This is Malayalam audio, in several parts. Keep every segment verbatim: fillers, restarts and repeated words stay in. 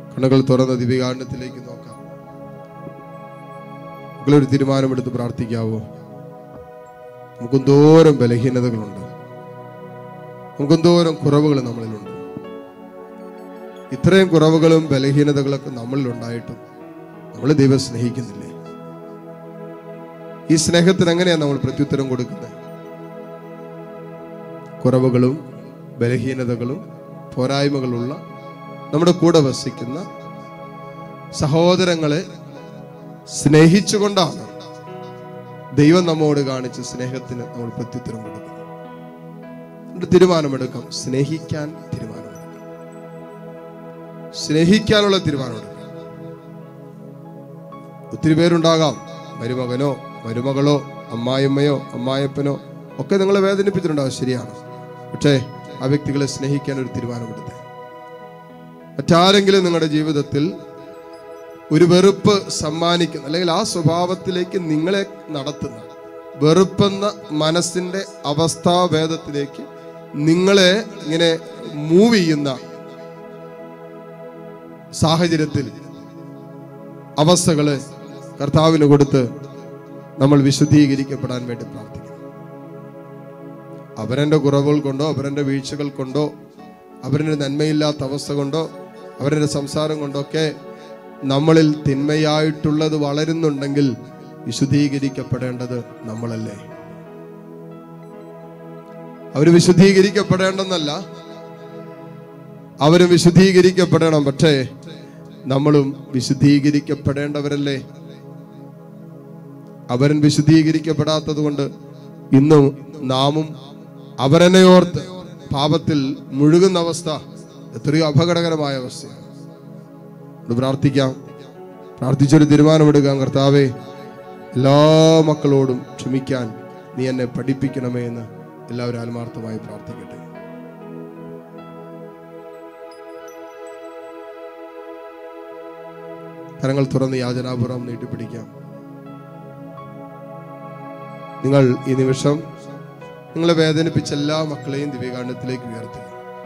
കണ്ണുകൾ തുറന്ന ദിവ്യകാരുണ്യത്തിലേക്ക് നോക്കാം. നിങ്ങളൊരു തീരുമാനമെടുത്ത് പ്രാർത്ഥിക്കാവോ? നമുക്കെന്തോരം ബലഹീനതകളുണ്ട്, നമുക്കെന്തോരം കുറവുകൾ നമ്മളിലുണ്ട്. ഇത്രയും കുറവുകളും ബലഹീനതകളൊക്കെ നമ്മളിലുണ്ടായിട്ടും നമ്മൾ ദൈവം സ്നേഹിക്കുന്നില്ലേ? ഈ സ്നേഹത്തിന് എങ്ങനെയാണ് നമ്മൾ പ്രത്യുത്തരം കൊടുക്കുന്നത്? കുറവുകളും ബലഹീനതകളും പോരായ്മകളുള്ള നമ്മുടെ കൂടെ വസിക്കുന്ന സഹോദരങ്ങളെ സ്നേഹിച്ചുകൊണ്ടാണ് ദൈവം നമ്മോട് കാണിച്ച സ്നേഹത്തിന് നമ്മൾ പ്രത്യുത്തരം കൊടുക്കുന്നത്. തീരുമാനമെടുക്കാം, സ്നേഹിക്കാൻ തീരുമാനമെടുക്കാം, സ്നേഹിക്കാനുള്ള തീരുമാനമെടുക്കാം. ഒത്തിരി പേരുണ്ടാകാം, മരുമകനോ മരുമകളോ അമ്മായിയമ്മയോ അമ്മായപ്പനോ ഒക്കെ നിങ്ങളെ വേദനിപ്പിച്ചിട്ടുണ്ടാകും, ശരിയാണ്. പക്ഷേ ആ വ്യക്തികളെ സ്നേഹിക്കാൻ ഒരു തീരുമാനമെടുത്തേ. മറ്റാരെങ്കിലും നിങ്ങളുടെ ജീവിതത്തിൽ ഒരു വെറുപ്പ് സമ്മാനിക്കുന്ന അല്ലെങ്കിൽ ആ സ്വഭാവത്തിലേക്ക് നിങ്ങളെ നടത്തുന്ന വെറുപ്പെന്ന മനസ്സിന്റെ അവസ്ഥാഭേദത്തിലേക്ക് നിങ്ങളെ ഇങ്ങനെ മൂവ് ചെയ്യുന്ന സാഹചര്യത്തിൽ അവസ്ഥകള് കർത്താവിന് കൊടുത്ത് നമ്മൾ വിശുദ്ധീകരിക്കപ്പെടാൻ വേണ്ടി പ്രാർത്ഥിക്കണം. അവരെന്റെ കുറവുകൾ കൊണ്ടോ അവരെന്റെ വീഴ്ചകൾ കൊണ്ടോ അവരുടെ നന്മയില്ലാത്ത അവസ്ഥ കൊണ്ടോ അവരുടെ സംസാരം കൊണ്ടൊക്കെ നമ്മളിൽ തിന്മയായിട്ടുള്ളത് വളരുന്നുണ്ടെങ്കിൽ വിശുദ്ധീകരിക്കപ്പെടേണ്ടത് നമ്മളല്ലേ? അവര് വിശുദ്ധീകരിക്കപ്പെടേണ്ടെന്നല്ല, അവരും വിശുദ്ധീകരിക്കപ്പെടണം. പക്ഷേ നമ്മളും വിശുദ്ധീകരിക്കപ്പെടേണ്ടവരല്ലേ? അവരൻ വിശുദ്ധീകരിക്കപ്പെടാത്തത് കൊണ്ട് ഇന്നും നാമും അവരനെ ഓർത്ത് പാപത്തിൽ മുഴുകുന്ന അവസ്ഥ എത്രയോ അപകടകരമായ അവസ്ഥയാണ്. പ്രാർത്ഥിക്കാം, പ്രാർത്ഥിച്ചൊരു തീരുമാനമെടുക്കാം. കർത്താവേ, എല്ലാ മക്കളോടും ക്ഷമിക്കാൻ നീ എന്നെ പഠിപ്പിക്കണമേ എന്ന് എല്ലാവരും ആത്മാർത്ഥമായി പ്രാർത്ഥിക്കട്ടെ. കരങ്ങൾ തുറന്ന് യാചനാപൂർവം നീട്ടിപ്പിടിക്കാം. നിങ്ങൾ ഈ നിമിഷം നിങ്ങളെ വേദനിപ്പിച്ച എല്ലാ മക്കളെയും ദിവ്യകാരുണ്യത്തിലേക്ക് ഉയർത്തുക.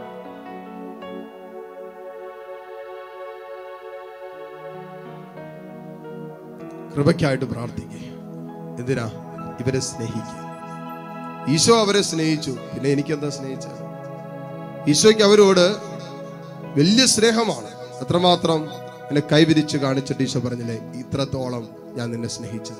കൃപയ്ക്കായിട്ട് പ്രാർത്ഥിക്കുക. എന്തിനാ? ഇവരെ സ്നേഹിക്കുക. ഈശോ അവരെ സ്നേഹിച്ചു, പിന്നെ എനിക്കെന്താ സ്നേഹിച്ചത്? ഈശോയ്ക്ക് അവരോട് വലിയ സ്നേഹമാണ്. അത്രമാത്രം എന്നെ കൈവിരിച്ച് കാണിച്ചിട്ട് ഈശോ പറഞ്ഞില്ലേ, ഇത്രത്തോളം ഞാൻ നിന്നെ സ്നേഹിച്ചത്,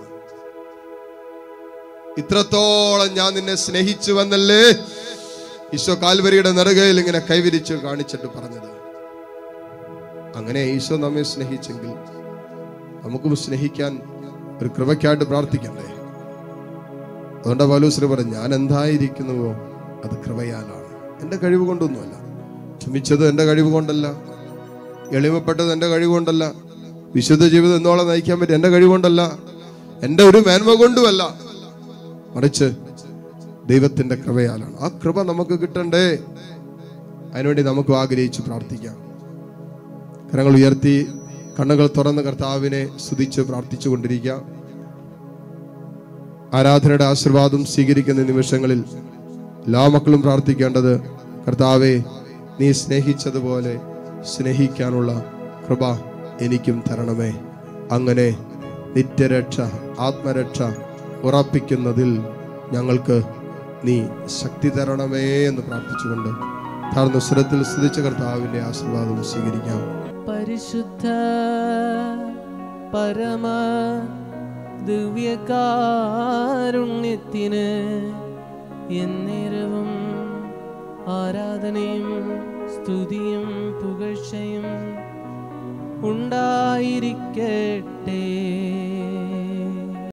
ഇത്രത്തോളം ഞാൻ നിന്നെ സ്നേഹിച്ചു വന്നല്ലേ ഈശോ കാൽവരിയുടെ നെറുകയിൽ ഇങ്ങനെ കൈവിരിച്ച് കാണിച്ചിട്ട് പറഞ്ഞത്. അങ്ങനെ ഈശോ നമ്മെ സ്നേഹിച്ചെങ്കിൽ നമുക്കും സ്നേഹിക്കാൻ ഒരു കൃപയ്ക്കായിട്ട് പ്രാർത്ഥിക്കണ്ടേ? അതുകൊണ്ട് പൗലോസ് പറഞ്ഞു, ഞാൻ എന്തായിരിക്കുന്നുവോ അത് കൃപയാലാണ്, എന്റെ കഴിവ് കൊണ്ടൊന്നുമല്ല. ക്ഷമിച്ചത് എന്റെ കഴിവ് കൊണ്ടല്ല, എളിമപ്പെട്ടത് എന്റെ കഴിവ് കൊണ്ടല്ല, വിശുദ്ധ ജീവിതം എന്നോളം നയിക്കാൻ പറ്റും എന്റെ കഴിവ് കൊണ്ടല്ല, എന്റെ ഒരു മേന്മ കൊണ്ടുമല്ല, മറിച്ച് ദൈവത്തിന്റെ കൃപയാലാണ്. ആ കൃപ നമുക്ക് കിട്ടണ്ടേ? അതിനുവേണ്ടി നമുക്ക് ആഗ്രഹിച്ച് പ്രാർത്ഥിക്കാം. കരങ്ങൾ ഉയർത്തി കണ്ണുകൾ തുറന്ന് കർത്താവിനെ സ്തുതിച്ച് പ്രാർത്ഥിച്ചു കൊണ്ടിരിക്കാം. ആരാധനയുടെ ആശീർവാദം സ്വീകരിക്കുന്ന നിമിഷങ്ങളിൽ എല്ലാ മക്കളും പ്രാർത്ഥിക്കേണ്ടത്, കർത്താവെ, നീ സ്നേഹിച്ചതുപോലെ സ്നേഹിക്കാനുള്ള കൃപ എനിക്കും തരണമേ. അങ്ങനെ നിത്യരക്ഷ ആത്മരക്ഷ ഉറപ്പിക്കുന്നതിൽ ഞങ്ങൾക്ക് നീ ശക്തി തരണമേ എന്ന് പ്രാർത്ഥിച്ചുകൊണ്ട് താഴ്ന്ന സ്വരത്തിൽ സ്തുതിച്ച കർത്താവിന്റെ ആശീർവാദം സ്വീകരിക്കാം. പരിശുദ്ധ പരമ ദിവ്യകാരുണ്യത്തിന് എന്നേരവും ആരാധനയും സ്തുതിയും പുകഴ്ചയും ഉണ്ടായിരിക്കട്ടെ.